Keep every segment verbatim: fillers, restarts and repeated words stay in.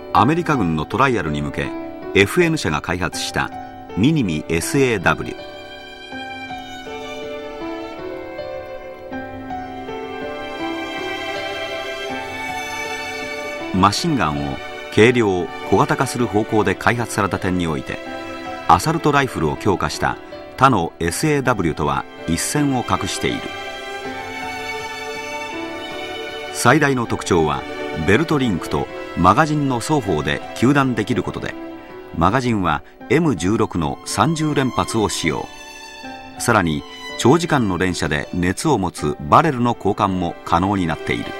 アメリカ軍のトライアルに向け エフエヌ 社が開発したミニミ エスエーダブリュー。 マシンガンを軽量小型化する方向で開発された点において、アサルトライフルを強化した他の エスエーダブリュー とは一線を画している。最大の特徴はベルトリンクとマガジンの双方で糾弾できることで、マガジンは エムじゅうろく のさんじゅうれんぱつを使用。さらに長時間の連射で熱を持つバレルの交換も可能になっている。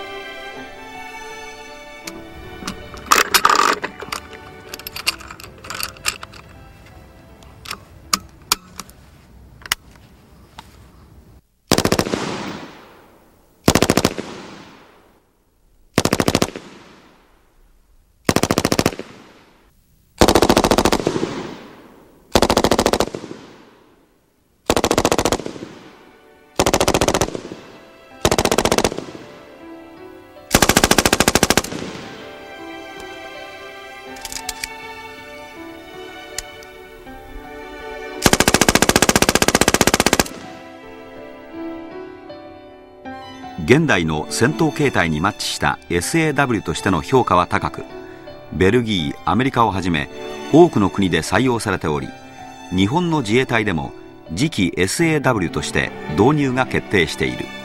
現代の戦闘形態にマッチした エスエーダブリュー としての評価は高く、ベルギー、アメリカをはじめ多くの国で採用されており、日本の自衛隊でも次期 エスエーダブリュー として導入が決定している。